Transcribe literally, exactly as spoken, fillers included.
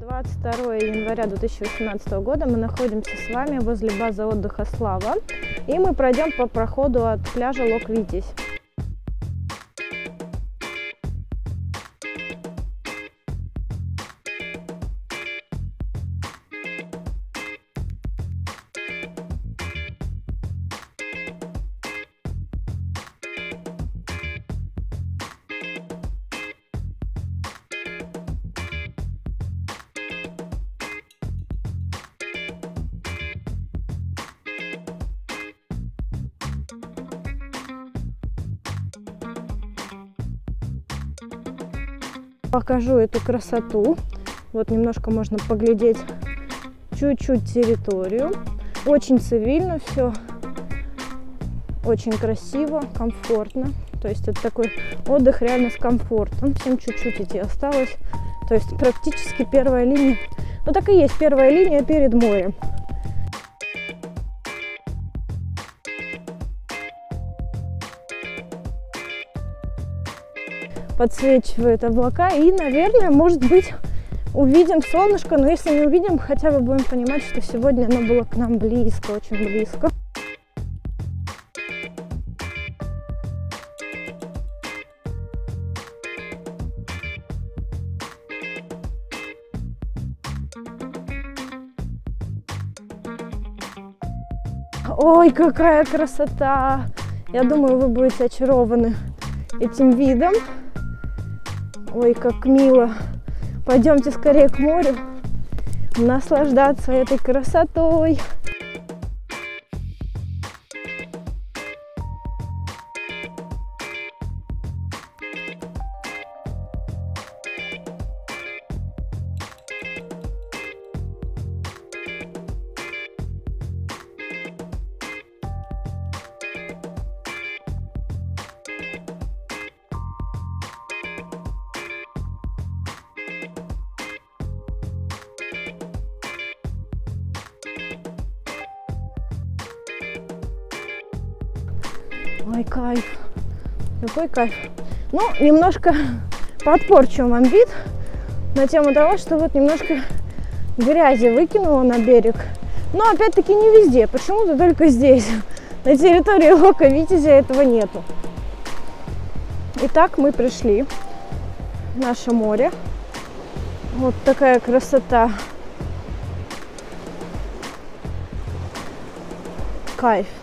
двадцать второе января две тысячи восемнадцатого года мы находимся с вами возле базы отдыха Слава, и мы пройдем по проходу от пляжа Лок-Витязь. Покажу эту красоту. Вот немножко можно поглядеть чуть-чуть территорию. Очень цивильно все, очень красиво, комфортно. То есть это такой отдых реально с комфортом. Всем чуть-чуть идти осталось. То есть практически первая линия. Ну так и есть, первая линия перед морем. Подсвечивает облака, и, наверное, может быть, увидим солнышко, но если не увидим, хотя бы будем понимать, что сегодня оно было к нам близко, очень близко. Ой, какая красота! Я думаю, вы будете очарованы этим видом. Ой, как мило. Пойдемте скорее к морю, наслаждаться этой красотой. Ой, кайф, какой кайф. Ну, немножко подпорчу вам вид на тему того, что вот немножко грязи выкинула на берег. Но опять-таки не везде, почему-то только здесь. На территории Лока-Витязя этого нету. Итак, мы пришли в наше море. Вот такая красота. Кайф.